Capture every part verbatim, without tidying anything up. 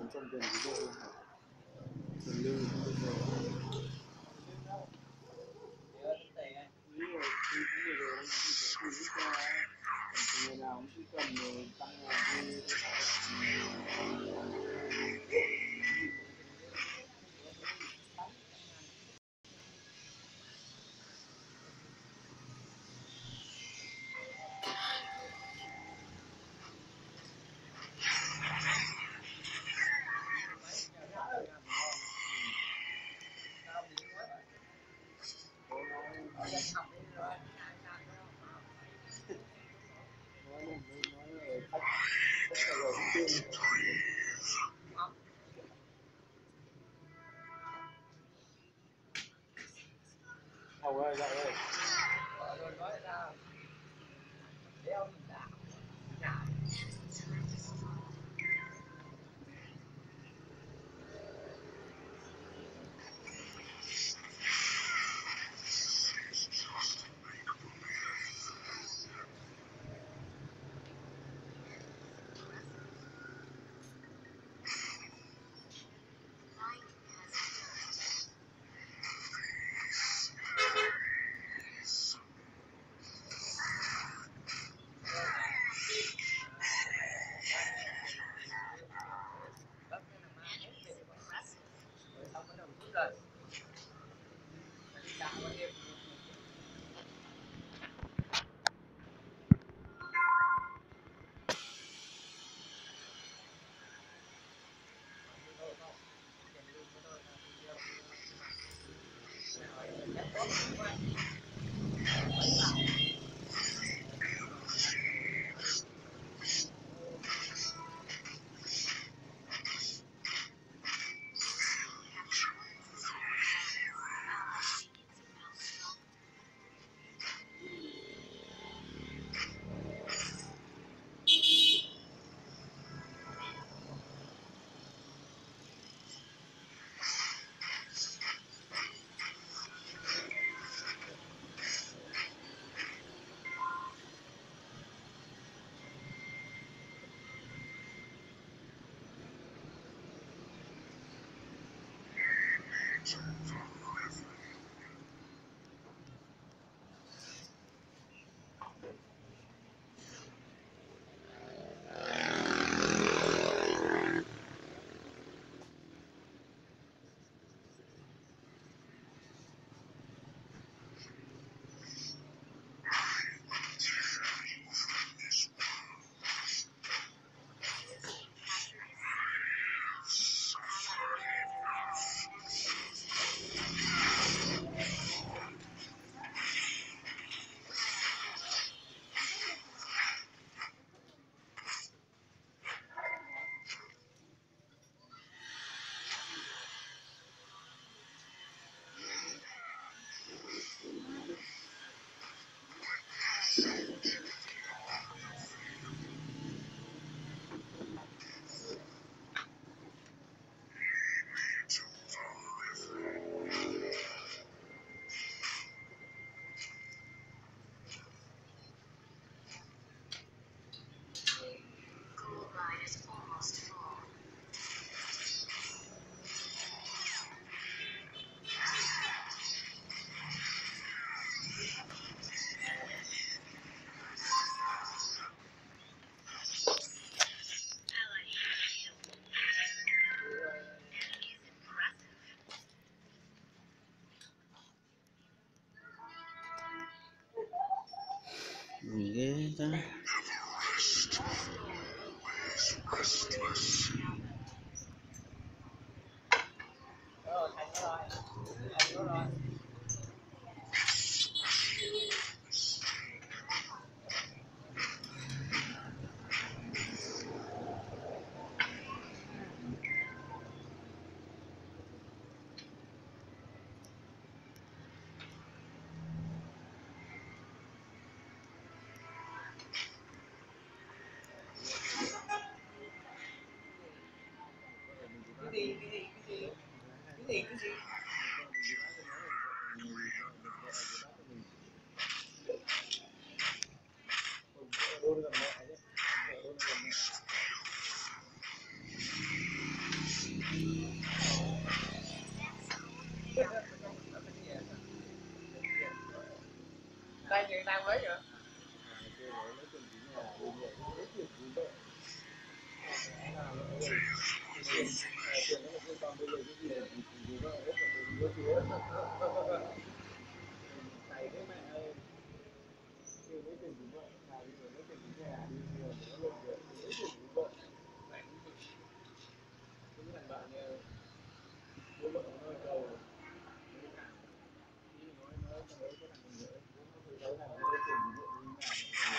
trong tiền ví dụ tiền lương không bây giờ nghĩ rồi khi cũng vừa rồi thì sẽ thì lúc ra ngày nào cũng chỉ cần tăng làm đi nói này nói là khách tất cả rồi thông tin Hồng ơi dậy ơi ghê ta Đang chuyện đang mới rồi. Thầy cái mẹ ơi, kêu lấy tiền của vợ, thầy bây giờ lấy tiền của nhà đi nhiều để nó lên việc, lấy tiền của vợ. Cái thằng bạn kia, bố vợ nó nói câu, bố cả, nói nói thằng ấy có thằng con rể, bố nó thấy thằng nó lấy tiền của vợ đi làm.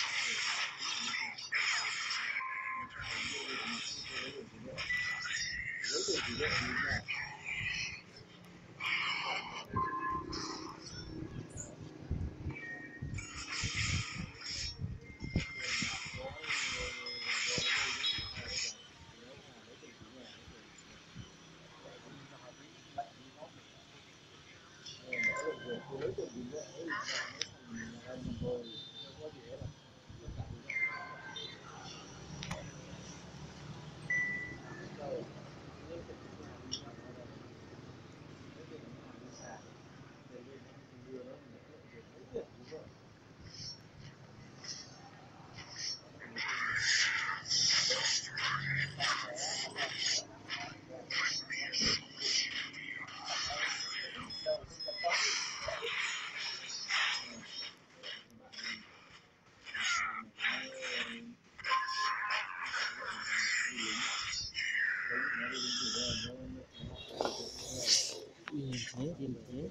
Lấy tiền của vợ đi làm. Lấy tiền của vợ ấy, thằng mình thôi, không có gì hết là tất cả của vợ. Rồi, lấy tiền của nhà đi làm ở đây, lấy tiền của nhà đi xài, để lên đưa nó để lấy tiền của vợ. Nhìn thế, nhìn thế.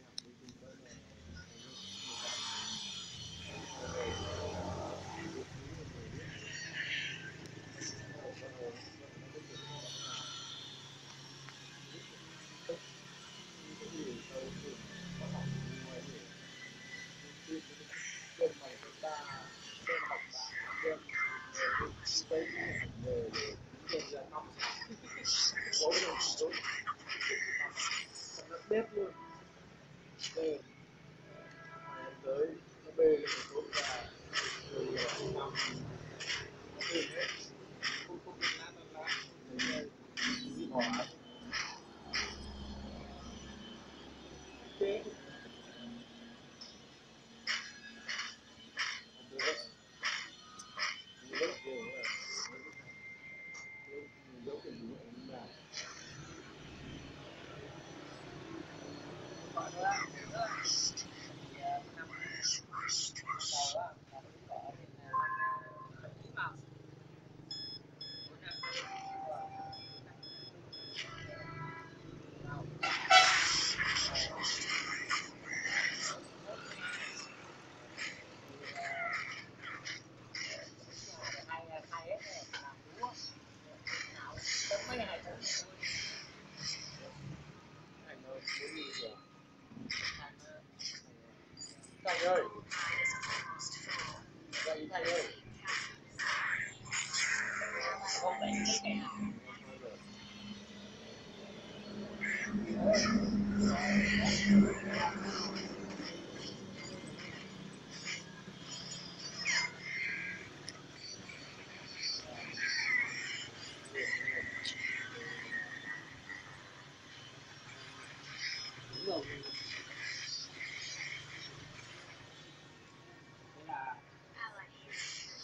Bếp luôn, bê, tới nó bê lên một số gà, rồi nằm, nó bê hết, không không biết nát nó lá, đi hỏa, chết, Thành ơi, dậy Thành ơi, không đánh cái này nào. Đúng rồi. Thế là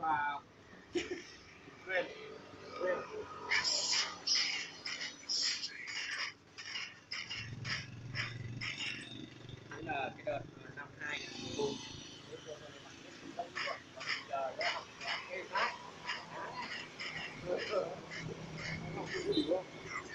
và quên quên đấy là cái đợt năm hai nghìn bốn giờ đã học cái khác học cái gì không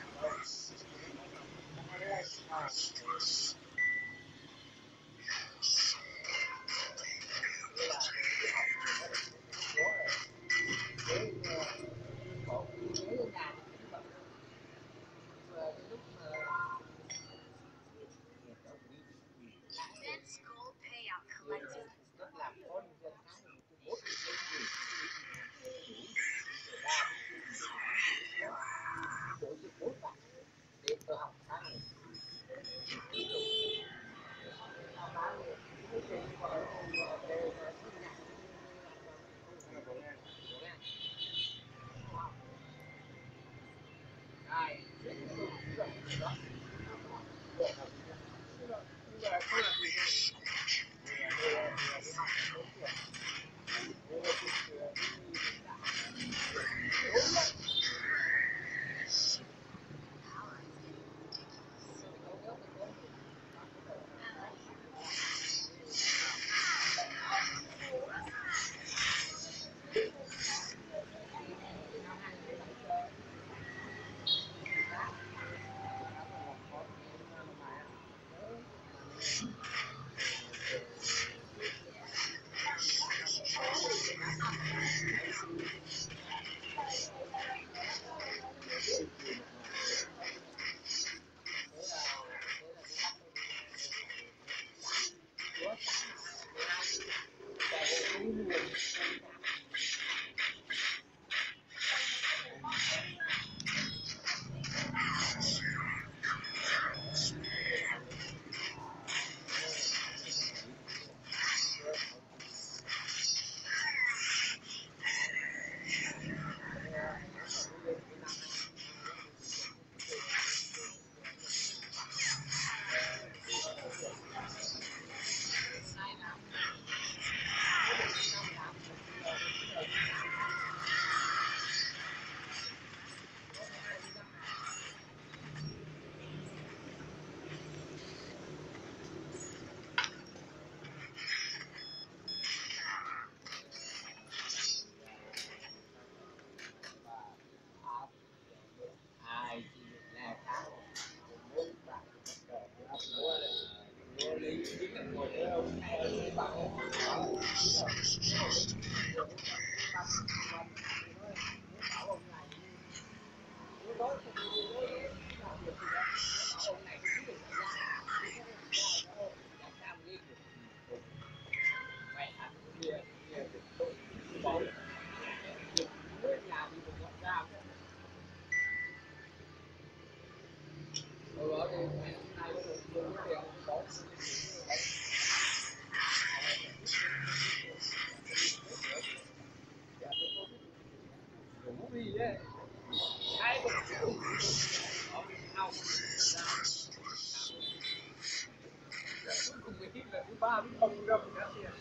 ba không râm cả tiền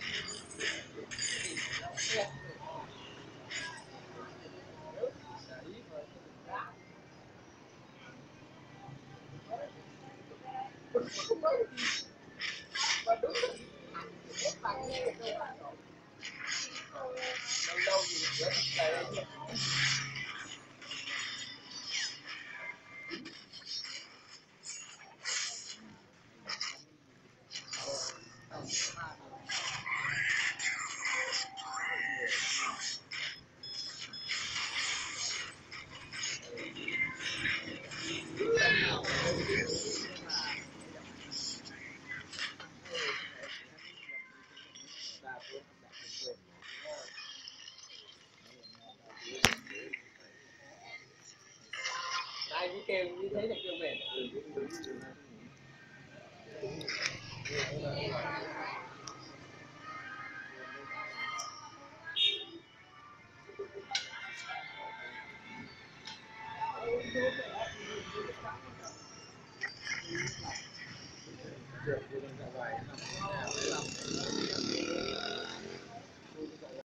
và đúng lâu lâu gì nữa đây ai cũng kêu như thế là kêu mệt được thì mình ra ngoài